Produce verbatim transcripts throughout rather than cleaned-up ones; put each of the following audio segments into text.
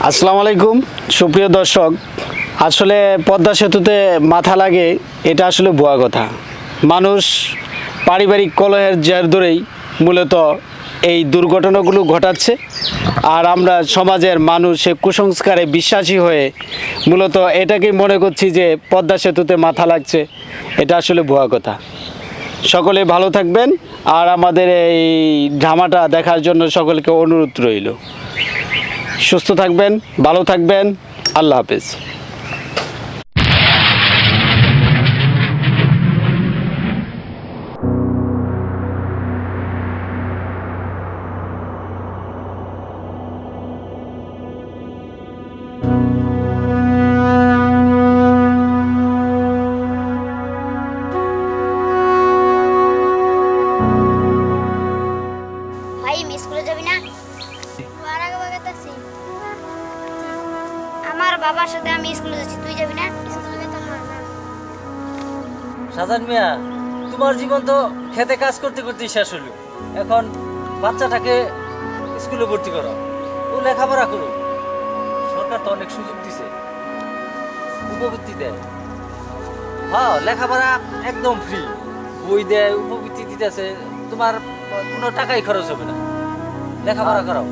আসসালামু আলাইকুম সুপ্রিয় দর্শক, আসলে পদ্মা সেতুতে মাথা লাগে এটা আসলে ভুয়া কথা। মানুষ পারিবারিক কলহের জের ধরেই মূলত এই দুর্ঘটনাগুলো ঘটাচ্ছে, আর আমরা সমাজের মানুষ সে কুসংস্কারে বিশ্বাসী হয়ে মূলত এটাকেই মনে করছি যে পদ্মা সেতুতে মাথা লাগছে। এটা আসলে ভুয়া কথা। সকলে ভালো থাকবেন, আর আমাদের এই ড্রামাটা দেখার জন্য সকলকে অনুরোধ রইল। সুস্থ থাকবেন, ভালো থাকবেন, আল্লাহ হাফেজ। আমার বাবার সাথে আমি স্কুলে যাচ্ছি, তুই যাবি না? স্কুলে তো না। সাজান মিয়া, তোমার জীবন তো খেতে কাজ করতে করতে শেষ হলো। এখন বাচ্চাটাকে স্কুলে ভর্তি করো, ও লেখাপড়া করো। সরকার তো অনেক সুযোগ দিছে, উপবৃত্তি দেয়। হ্যাঁ, লেখাপড়া একদম ফ্রি, বই দেয়, উপবৃত্তি দিতেছে। তোমার কোনো টাকাই খরচ হবে না, লেখাপড়া করাও।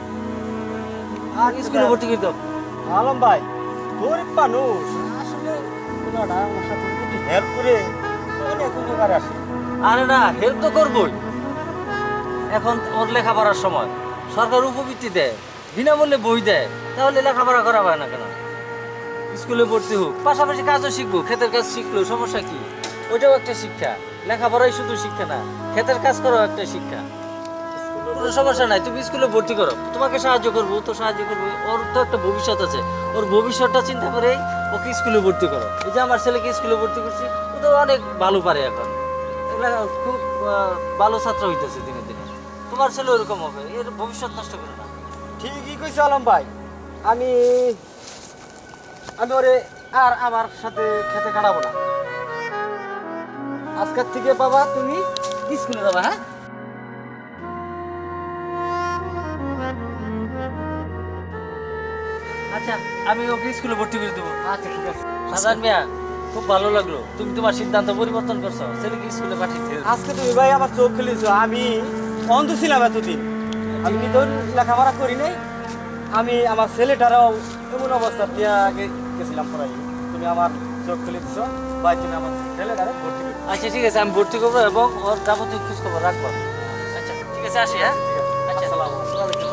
আর স্কুলে ভর্তি করে দাও। আলম ভাই, গরিব মানুষ, আসলে ওনারা আমার সাথে একটু হেল্প করে অনেক উপকার আসে। আরে না, হেল্প তো করবই। এখন ওর লেখাপড়ার সময় সরকার উপবৃত্তি দেয়, বিনামূল্যে বই দেয়, তাহলে লেখাপড়া করা হয় না কেন? স্কুলে ভর্তি হোক, পাশাপাশি কাজও শিখবো। ক্ষেতের কাজ শিখলো, সমস্যা কি? ওইটাও একটা শিক্ষা। লেখাপড়াই শুধু শিক্ষা না, ক্ষেতের কাজ করাও একটা শিক্ষা। কোনো সমস্যা নাই, তুমি স্কুলে ভর্তি করো, তোমাকে সাহায্য করবো, তো সাহায্য করবো। ওর তো একটা ভবিষ্যৎ আছে, ওর ভবিষ্যৎটা চিন্তা করেই ওকে স্কুলে ভর্তি করো। এই যে আমার ছেলেকে স্কুলে ভর্তি করছি, ও তো অনেক ভালো পারে, এখন খুব ভালো ছাত্র হইতেছে দিনে দিনে। তোমার ছেলে ওরকম হবে, এর ভবিষ্যৎ নষ্ট করে না। ঠিকই কইছো আলম ভাই। আমি আমি ওরে আর আমার সাথে খেতে কাটাবো না। আজকের থেকে বাবা তুমি স্কুলে যাবা? হ্যাঁ, আচ্ছা, আমি ওকে স্কুলে ভর্তি করে দেবো। আচ্ছা ঠিক আছে। সাজান মিয়া, খুব ভালো লাগলো, তুমি তোমার সিদ্ধান্ত পরিবর্তন করছো, ছেলেকে স্কুলে পাঠিয়েছে। আজকে তুমি ভাই আমার চোখ খুলেছো। আমি অন্ধ ছিলাম এতদিন, আমি নিজেও লেখাপড়া করি নাই। আমি আমার ছেলেটারাও এমন অবস্থা দিয়ে আগে গেছিলাম পড়াই। তুমি আমার চোখ খুলে দিছো ভাই, তুমি আমার ছেলেটারে ভর্তি করে। আচ্ছা ঠিক আছে, আমি ভর্তি করবো এবং ওর যাবতীয় খোঁজ খবর রাখবো। আচ্ছা ঠিক আছে, আসি। হ্যাঁ, আচ্ছা, আসসালামু আলাইকুম।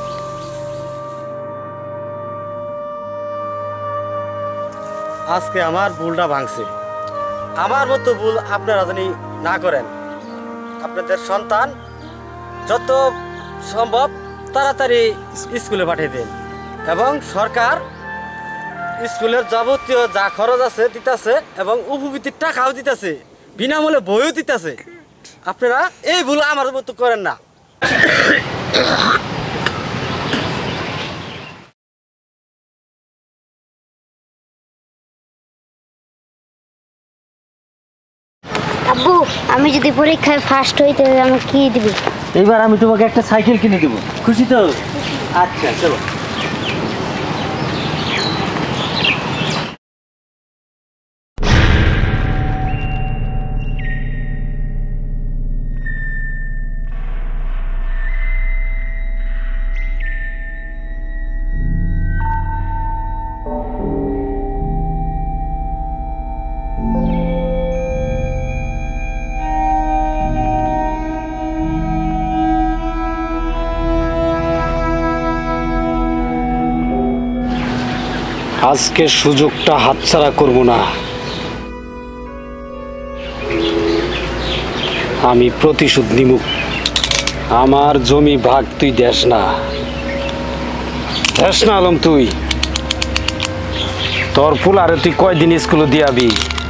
আজকে আমার ভুলটা ভাঙছে। আমার মতো ভুল আপনারা জানি না করেন। আপনাদের সন্তান যত সম্ভব তাড়াতাড়ি স্কুলে পাঠিয়ে দেন, এবং সরকার স্কুলের যাবতীয় যা খরচ আছে দিতেছে, এবং উপবৃত্তির টাকাও দিতেছে, বিনামূল্যে বইও দিতেছে। আপনারা এই ভুল আমার মতো করেন না। আব্বু, আমি যদি পরীক্ষায় ফার্স্ট হই তাহলে আমাকে কি দিবি? এইবার আমি তোমাকে একটা সাইকেল কিনে দেবো, খুশি তো? আচ্ছা চলো। আজকে সুযোগটা হাতছাড়া করব না। আমি প্রতিশোধ নিব। আমার জমি ভাগ তুই দেস না, দেস না আলম। তুই তোর ফুল আরে তুই কয়দিন স্কুলে দিয়াবি?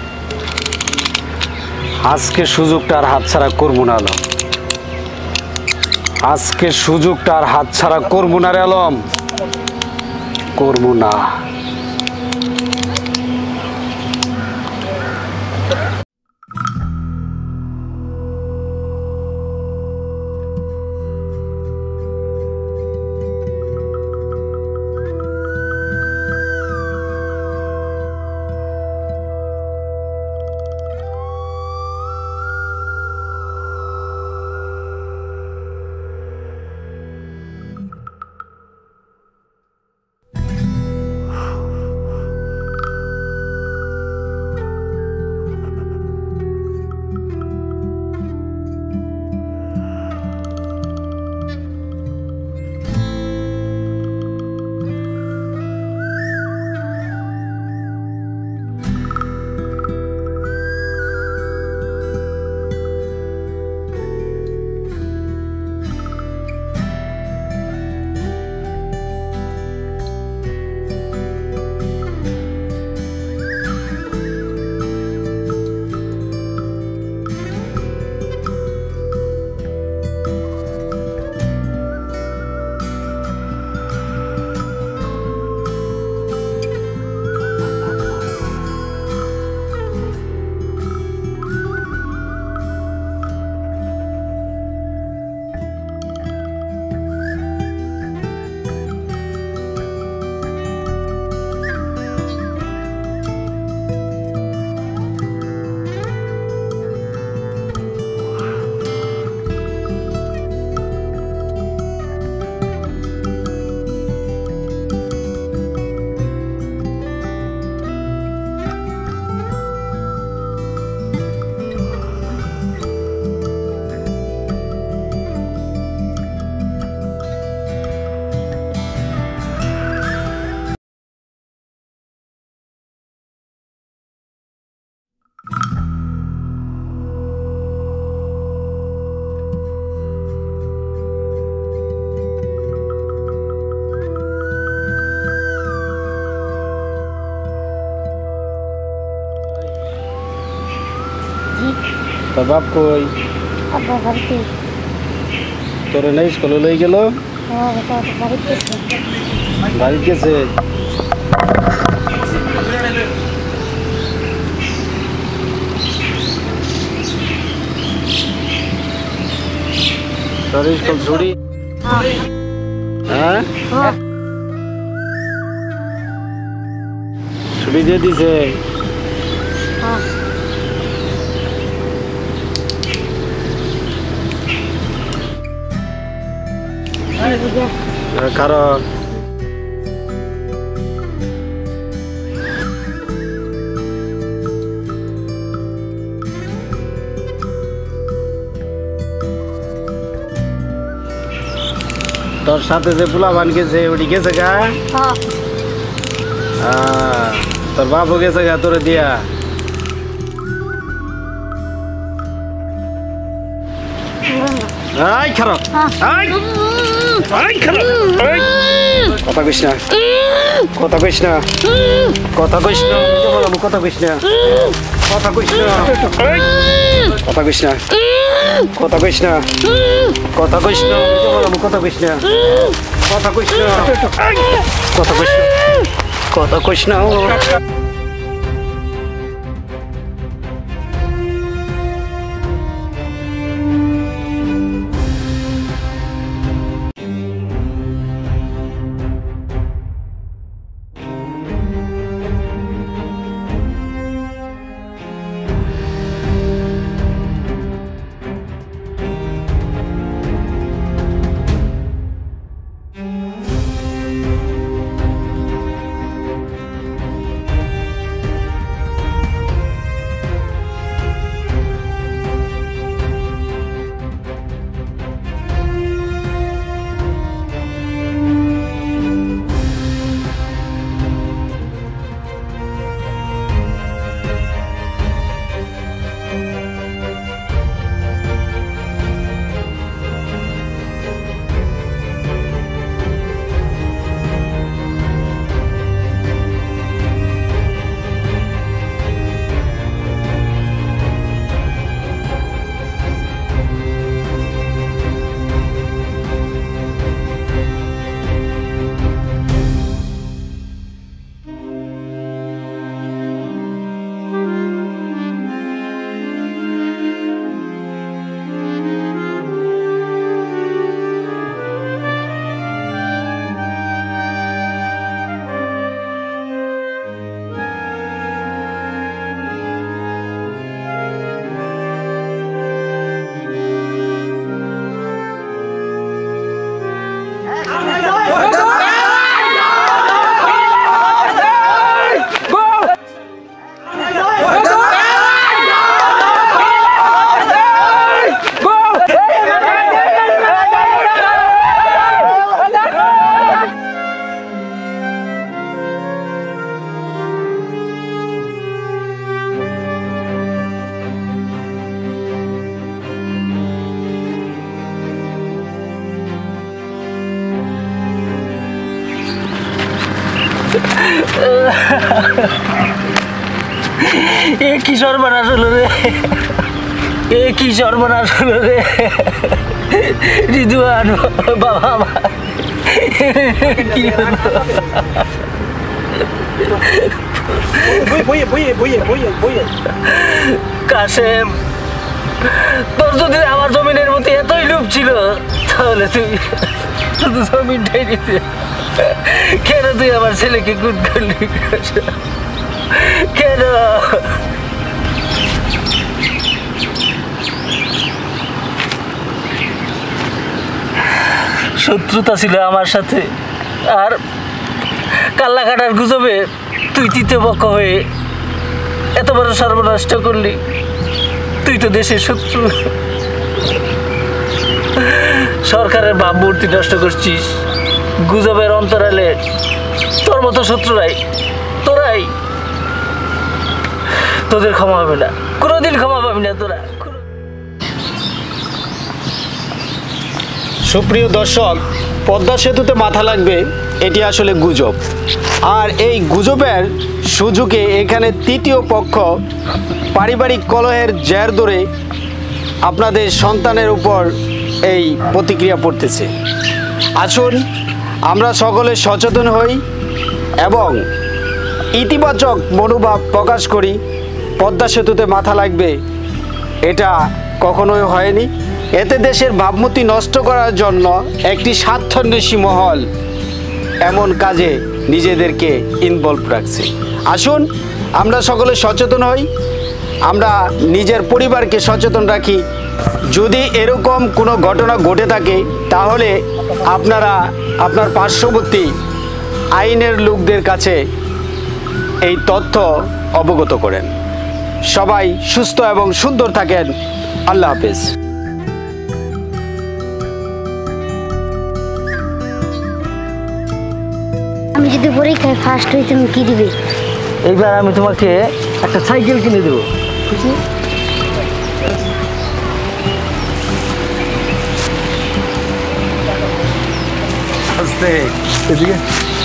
আজকে সুযোগটা আর হাতছাড়া করব না আলম। আজকে সুযোগটা আর হাতছাড়া করব না রে আলম, করব না। তোর বাপ কই? আব্বা বাড়িতে। তোর না স্কুলে লই গেল? হ্যাঁ বাবা বাড়িতে। বাড়ি গেছে। তোর স্কুল ছুটি? হ্যাঁ হ্যাঁ ছুটি দিয়ে দিছে। হ্যাঁ কারণ তোর সাথে যে পোলাবান গেছে ওটি গেছে গা? হ্যাঁ আহ, তোর বাবু গেছে গা তোরে দিয়া? আই খারাপ আই আই খারাপ আই কথা কইস না কথা কইস না কথা কইস না বললাম কথা কইস না কথা কইস না কথা কইস না কথা কইস না কথা কইস না বললাম কথা কইস না কথা কইস না কথা কইস না কথা কইস না এ কি সর্বনাশ হলো রে এ কি সর্বনাশ হলো রে রিদুয়ান বাবা আমার কি হলো কাশেম তোর যদি আমার জমিনের মধ্যে এতই লোভ ছিল তাহলে তুই শুধু জমিনটাই দিতে কেন তুই আমার ছেলেকে গুড করলি কেন শত্রুতা ছিল আমার সাথে আর কাল্লা কাটার গুজবে তুই তৃতীয় পক্ষ হয়ে এত বড় সর্বনষ্ট করলি তুই তো দেশের শত্রু সরকারের ভাবমূর্তি নষ্ট করছিস গুজবের অন্তরালে তোর মতো শত্রুরাই তোরাই তোদের ক্ষমা হবে না কোনোদিন ক্ষমা পাবি না তোরা সুপ্রিয় দর্শক পদ্মা সেতুতে মাথা লাগবে এটি আসলে গুজব আর এই গুজবের সুযোগে এখানে তৃতীয় পক্ষ পারিবারিক কলহের জের ধরে আপনাদের সন্তানের উপর এই প্রতিক্রিয়া পড়তেছে। আসুন আমরা সকলে সচেতন হই এবং ইতিবাচক মনোভাব প্রকাশ করি। পদ্মা সেতুতে মাথা লাগবে এটা কখনোই হয়নি। এতে দেশের ভাবমূর্তি নষ্ট করার জন্য একটি স্বার্থান্বেষী মহল এমন কাজে নিজেদেরকে ইনভলভ রাখছে। আসুন আমরা সকলে সচেতন হই, আমরা নিজের পরিবারকে সচেতন রাখি। যদি এরকম কোনো ঘটনা ঘটে থাকে তাহলে আপনারা আপনার পার্শ্ববর্তী আইনের লোকদের কাছে এই তথ্য অবগত করেন। সবাই সুস্থ এবং সুন্দর থাকেন। আল্লাহ হাফেজ। আমি যদি পরীক্ষায় ফার্স্ট হই তুমি কি দিবে? এইবার আমি তোমাকে একটা সাইকেল কিনে দেবো, খুশি? আস্তে এদিকে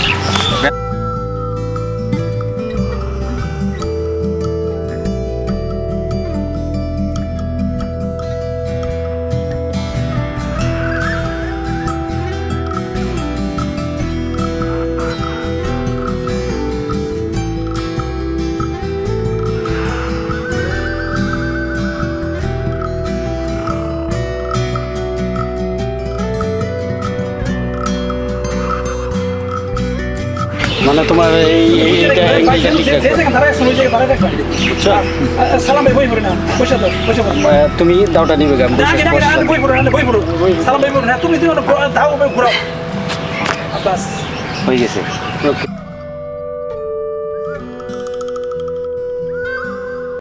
মানে তোমার এই এইটা এইটা ঠিক আছে। বুঝছো? আহ, তুমি দাওটা নিবে কেমন? হয়ে গেছে।